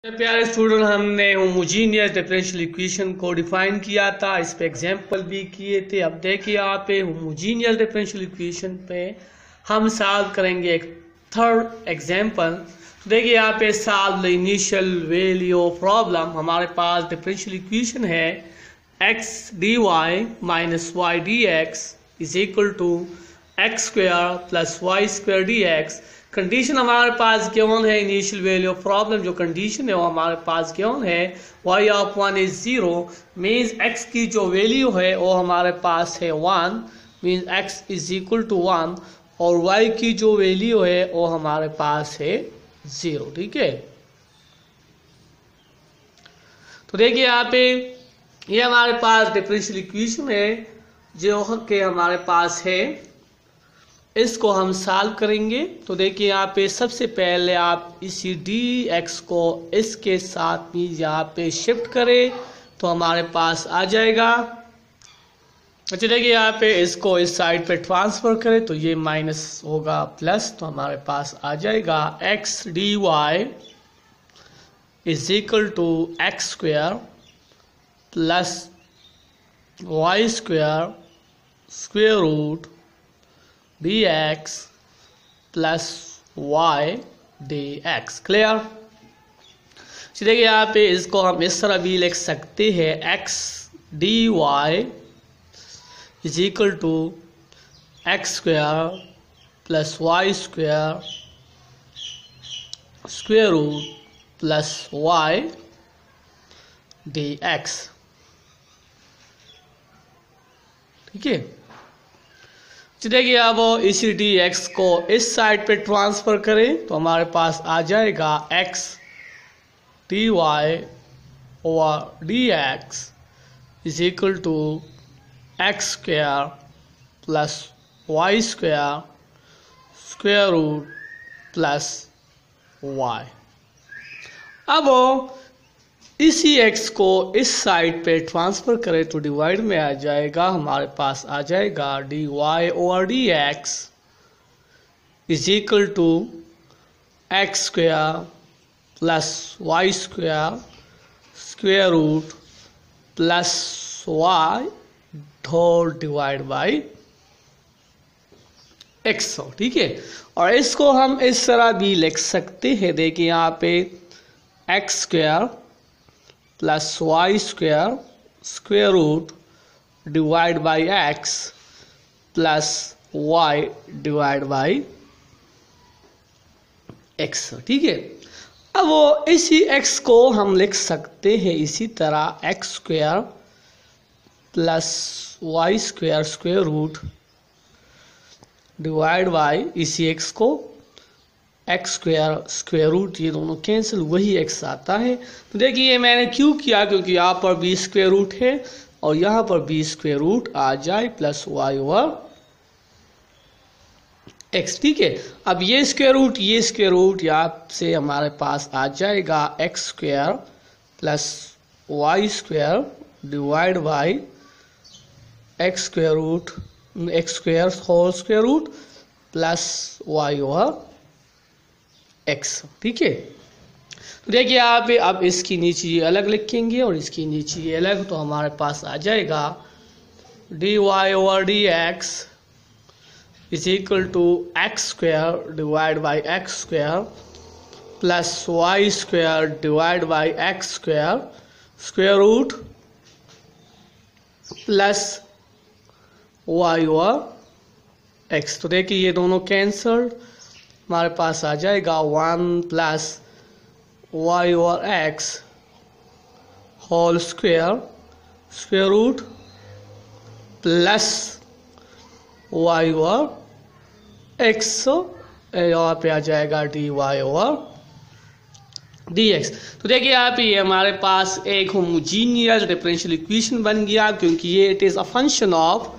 प्यारे स्टूडेंट, हमने homogeneous differential equation को डिफाइन किया था, इस पे एग्जांपल भी किए थे। अब देखिए यहाँ पे होमोजीनियस डिफरेंशियल इक्वेशन पे हम सॉल्व करेंगे एक थर्ड एग्जांपल। तो देखिए यहाँ पे solve the initial value problem. हमारे पास डिफरेंशियल इक्वेशन है x dy minus y dx is equal to x square plus y square dx। Condition हमारे पास गिवन है, इनिशियल वैल्यू ऑफ प्रॉब्लम जो कंडीशन है वो हमारे पास गिवन है y of 1 is 0, means x की जो वैल्यू है वो हमारे पास है 1, means x is equal to 1, और y की जो वैल्यू है वो हमारे पास है 0। ठीक है, तो देखिए यहाँ पे ये हमारे पास डिफरेंशियल इक्वेशन है जो कि हमारे पास है, इसको हम सॉल्व करेंगे। तो देखिए यहाँ पे सबसे पहले आप इसी dx को इसके साथ में यहाँ पे शिफ्ट करें तो हमारे पास आ जाएगा। अच्छा देखिए यहाँ पे इसको इस साइड पे ट्रांसफर करें तो ये माइनस होगा प्लस, तो हमारे पास आ जाएगा x dy is equal to x square plus y square square root dx plus y dx। Clear? देखिए यहाँ पे इसको हम इस तरह भी लिख सकते हैं, x dy is equal to x square plus y square square root plus y dx। ठीक है, देखिए अब इसी dx को इस साइड पे ट्रांसफर करें तो हमारे पास आ जाएगा x dy over dx is equal to x square plus y square square root plus y। अब इसी x को इस साइड पे ट्रांसफर करें तो डिवाइड में आ जाएगा, हमारे पास आ जाएगा dy over dx is equal to x square plus y square square root plus y whole divide by x। ठीक है, और इसको हम इस तरह भी लिख सकते हैं, देखिए यहाँ पे x square plus y square square root divide by x plus y divide by x. ठीक है, अब वो इसी एक्स को हम लिख सकते हैं इसी तरह x square plus y square square root divide by इसी एक्स को एक्स स्क्वायर स्क्वायर रूट, ये दोनों कैंसिल, वही एक्स आता है। तो देखिए मैंने क्यों किया, क्योंकि यहाँ पर बी स्क्वायर रूट है और यहाँ पर बी स्क्वायर रूट आ जाए प्लस वाई ओवर एक्स। ठीक है, अब ये स्क्वायर रूट यहाँ से हमारे पास आ जाएगा x square plus y square divide by x square root x square whole square root plus y over x. ठीक है, तो देखिए यहाँ पे अब इसकी नीचे ये अलग लिखेंगे और इसकी नीचे ये अलग, तो हमारे पास आ जाएगा dy over dx is equal to x square divide by x square plus y square divide by x square square root plus y over x. तो देखिए ये दोनों कैंसल्ड, हमारे पास आ जाएगा 1 plus y over x whole square square root plus y over x, यहाँ पे आ जाएगा d y over d x. तो देखिए यहाँ पे ये हमारे पास एक होमोजीनियस डिफरेंशियल इक्वेशन बन गया, क्योंकि ये it is a function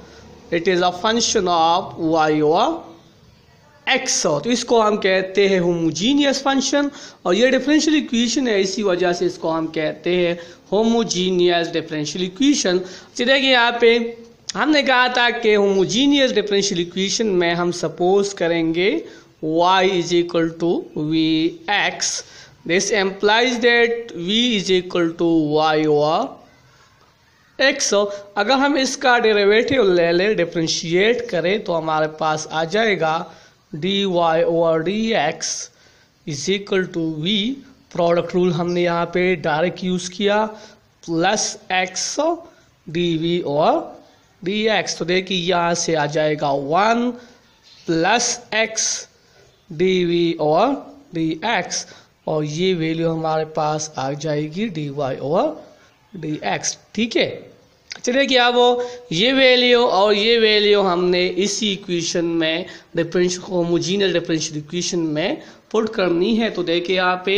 of y over x. तो इसको हम कहते हैं होमोजीनियस फंक्शन, और ये डिफरेंशियल इक्वेशन है, इसी वजह से इसको हम कहते हैं होमोजीनियस डिफरेंशियल इक्वेशन। देखिए यहाँ पे हमने कहा था कि होमोजीनियस डिफरेंशियल इक्वेशन में हम सपोज करेंगे y is equal to v x, this implies that v is equal to y over x। अगर हम इसका डेरिवेटिव ले लें, डिफरेंशिएट करें, तो हमारे पास आ जाएगा dy over dx is equal to v। Product rule हमने यहाँ पे डायरेक्ट यूज किया, प्लस x dv और dx। तो देखिए यहाँ से आ जाएगा 1 प्लस x dv और dx, और ये वैल्यू हमारे पास आ जाएगी dy और dx। ठीक है, चलिए कि अब ये वैल्यू और ये वैल्यू हमने इसी इक्वेशन में डिफरेंशियल होमोजेनियस डिफरेंशियल इक्वेशन में पुट करनी है। तो देखिए यहाँ पे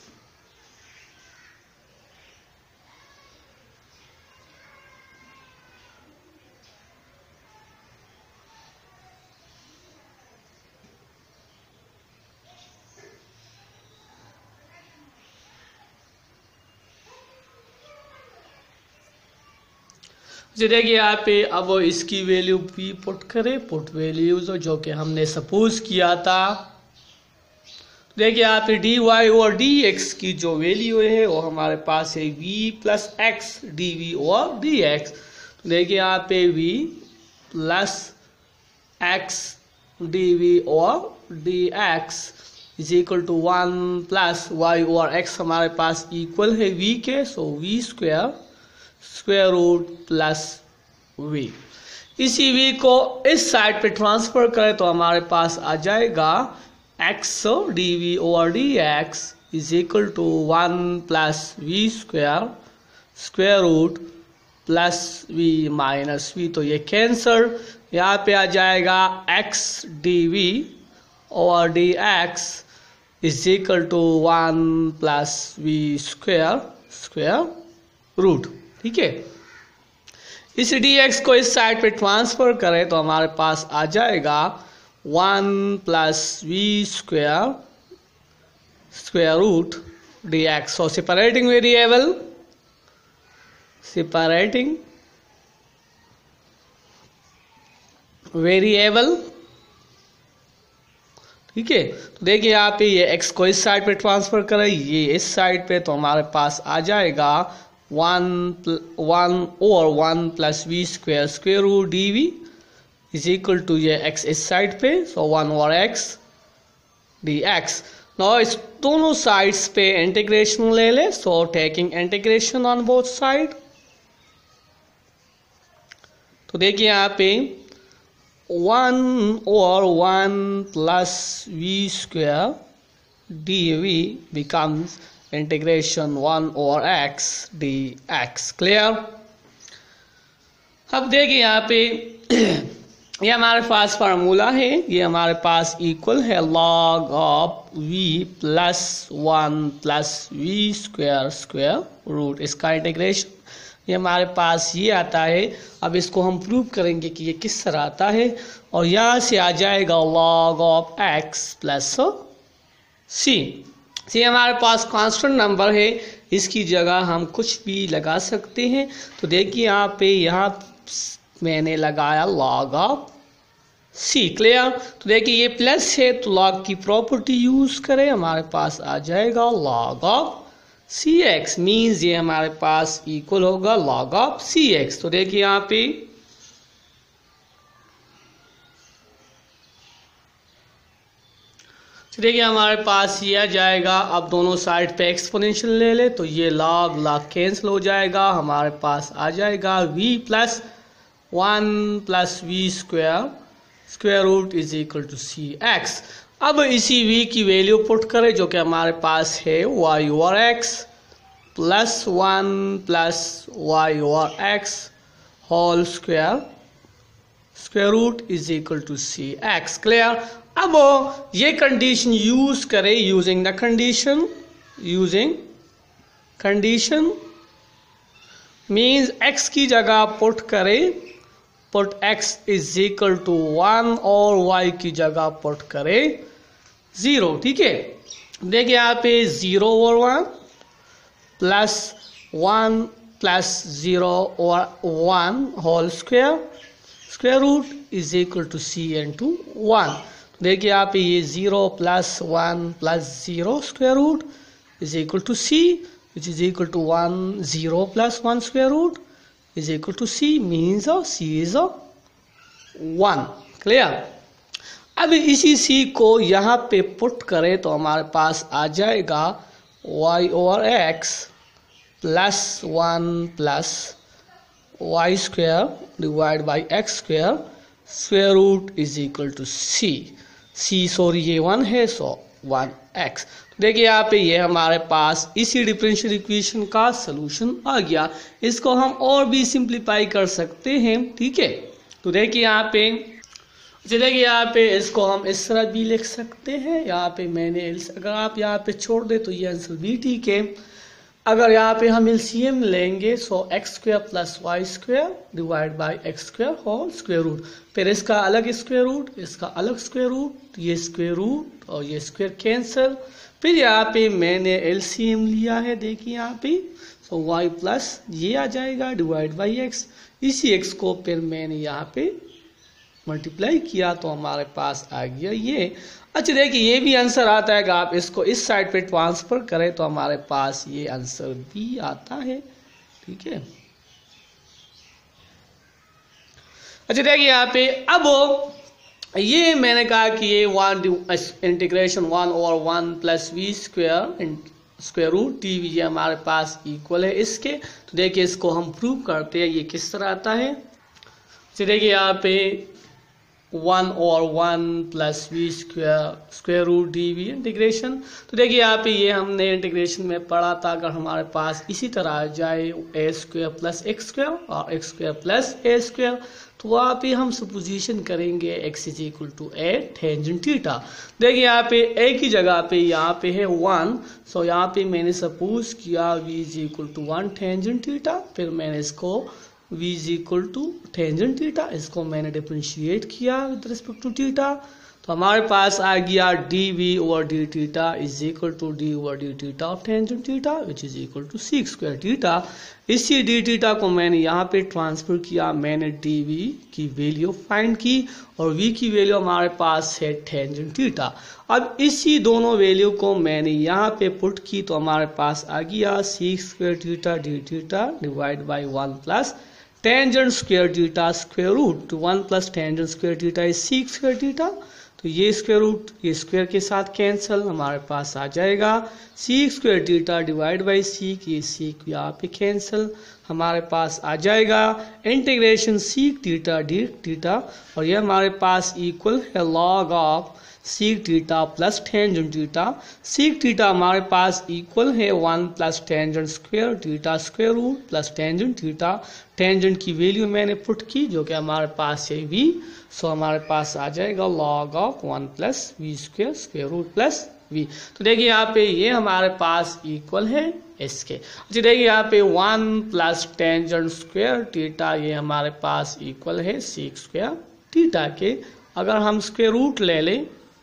देखिए यहाँ पे अब इसकी वैल्यू भी पुट करें, पुट वैल्यूज जो कि हमने सपोज किया था। देखिए यहाँ पे dy और dx की जो वैल्यू है वो हमारे पास है v प्लस x dv और dx। तो देखिए यहाँ पे v प्लस x dv और dx is equal to 1 plus y और x हमारे पास इक्वल है v के, so v square root plus v। इसी v को इस साइड पे ट्रांसफर करें तो हमारे पास आ जाएगा x dv over dx is equal to 1 plus v square root plus v minus v। तो ये कैंसर, यहाँ पे आ जाएगा x dv over dx is equal to 1 plus v square root. ठीक है, इस dx को इस साइड पे ट्रांसफर करें तो हमारे पास आ जाएगा 1 plus v square root dx। So separating variable. ठीक है, तो देखिए यहाँ पे ये x को इस साइड पे ट्रांसफर करें, ये इस साइड पे, तो हमारे पास आ जाएगा 1 और 1 plus v square root dv is equal to ये x इस साइड पे, सो 1 और x dx। नाउ इस दोनों साइड्स पे इंटीग्रेशन ले ले, so taking integration on both side. तो देखिए यहाँ पे 1 और 1 plus v square dv becomes integration 1 और x dx। क्लियर। अब देखिए यहाँ पे ये हमारे पास फार्मूला है, ये हमारे पास इक्वल है log of v plus 1 plus v square root, इसका इंटीग्रेशन ये हमारे पास ये आता है। अब इसको हम प्रूव करेंगे कि ये किस तरह आता है, और यहाँ से आ जाएगा log of x plus c। ये हमारे पास कांस्टेंट नंबर है, इसकी जगह हम कुछ भी लगा सकते हैं। तो देखिए यहाँ पे यहाँ मैंने लगाया log ऑफ c। क्लियर। तो देखिए ये प्लस है तो log की प्रॉपर्टी यूज करें, हमारे पास आ जाएगा log ऑफ cx, मीन्स ये हमारे पास इक्वल होगा log ऑफ cx। तो देखिए यहाँ पे देखिए हमारे पास ये आ जाएगा। अब दोनों साइड पे एक्सपोनेंशियल ले ले तो ये log कैंसिल हो जाएगा, हमारे पास आ जाएगा v plus 1 plus v square root is equal to cx। अब इसी v की वैल्यू पुट करें जो कि हमारे पास है y over x plus 1 plus y over x whole square root is equal to cx। Clear. अब ये कंडीशन यूज करें, यूजिंग कंडीशन मीन्स x की जगह पुट करें, put x is equal to 1 और y की जगह पुट करें 0। ठीक है, देखिए यहाँ पे 0 और 1 प्लस 1 प्लस 0 और 1 whole square root is equal to c into 1। देखिए यहाँ पे ये 0 plus 1 plus 0 square root is equal to c which is equal to 1 0 plus 1 square root is equal to c, means c is 1। Clear. अब इसी सी को यहाँ पे put करें तो हमारे पास आ जाएगा y over x plus 1 plus y square divide by x square square root is equal to c sorry ये 1 है, सो 1x। देखिए यहाँ पे ये हमारे पास इसी डिफरेंशियल इक्वेशन का सलूशन आ गया। इसको हम और भी सिंप्लीफाई कर सकते हैं, ठीक है। तो देखिए यहाँ पे इसको हम इस तरह भी लिख सकते हैं। यहाँ पे मैंने अगर आप यहाँ पे छोड़ दे तो ये आंसर भी ठीक है। अगर यहाँ पे हम एलसीएम लेंगे so x square plus y square divide by x square whole square root, फिर इसका अलग स्क्वायर रूट, इसका अलग स्क्वायर रूट, ये स्क्वायर रूट और ये स्क्वायर कैंसिल। फिर यहाँ पे मैंने एलसीएम लिया है, देखिए यहाँ पे सो वाई प्लस ये आ जाएगा डिवाइड बाई एक्स। इसी एक्स को फिर मैंने यहाँ पे मल्टीप्लाई किया तो हमारे पास आ गया ये। अच्छा देखिए ये भी आंसर आता है कि आप इसको इस साइड पे ट्रांसफर करें तो हमारे पास ये आंसर भी आता है, ठीक है। अच्छा देखिए यहाँ पे अब ये मैंने कहा कि ये 1 integration 1 over 1 plus v square root d v ये हमारे पास इक्वल है इसके। तो देखिए इसको हम प्रूव करते हैं, ये किस तरह आता है। तो देखिए यहाँ पे 1 और 1 plus v square root d v integration. तो देखिए यहाँ पे ये हमने इंटीग्रेशन में पढ़ा था, अगर हमारे पास इसी तरह आ जाए a square plus x square और x square plus a square तो वहाँ पे हम सपोजिशन करेंगे x is equal to a tangent theta. देखिए यहाँ पे ए की जगह पे यहाँ पे है 1, सो यहाँ पे मैंने सपोज किया v is equal to 1 tangent theta, फिर मैंने इसको v is equal to tangent theta, इसको मैंने डिफरेंशिएट किया विद रिस्पेक्ट टू थीटा। तो हमारे पास आ गया d v over d theta is equal to d over d theta of tangent theta which is equal to sec square theta. इसी d theta को मैंने यहाँ पे ट्रांसफर किया, मैंने डी वी की वैल्यू फाइंड की और v की वैल्यू हमारे पास है टेंजेंट थीटा। अब इसी दोनों वैल्यू को मैंने यहाँ पे पुट की तो हमारे पास आ गया sec square theta d theta divide by 1 plus tangent square theta square root 1 plus tangent square theta is sec square theta. तो ये स्क्वायर रूट ये स्क्वायर के साथ कैंसिल, हमारे पास आ जाएगा sec square theta divide by sec, ये सीक यहाँ पे कैंसिल, हमारे पास आ जाएगा integration sec theta d theta और ये हमारे पास इक्वल है log of sec theta plus tangent theta. Sec theta हमारे पास इक्वल है 1 plus tangent square theta square root plus tangent theta. Tangent की वैल्यू मैंने पुट की जो कि हमारे पास है v, सो हमारे पास आ जाएगा log of 1 plus v square square root plus v। तो देखिए यहाँ पे ये हमारे पास इक्वल है इसके। अच्छा देखिए यहाँ पे 1 प्लस टेंजेंट स्क्वायर थीटा ये हमारे पास इक्वल है सीक स्क्वायर थीटा के। अगर हम स्क्वायर रूट ले लें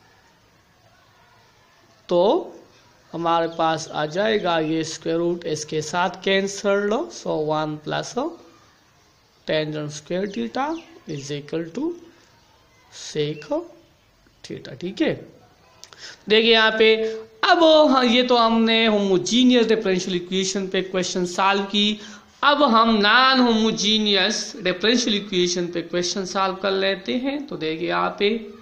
तो हमारे पास आ जाएगा ये स्क्वायर रूट इसके साथ cancel, so 1 plus tangent square theta is equal to sec theta, ठीक है। देखिए यहाँ पे अब ये तो हमने होमोजीनियस डिफरेंशियल इक्वेशन पे क्वेश्चन सॉल्व की। अब हम नॉन होमोजीनियस डिफरेंशियल इक्वेशन पे क्वेश्चन सॉल्व कर लेते हैं। तो देखिए यहाँ पे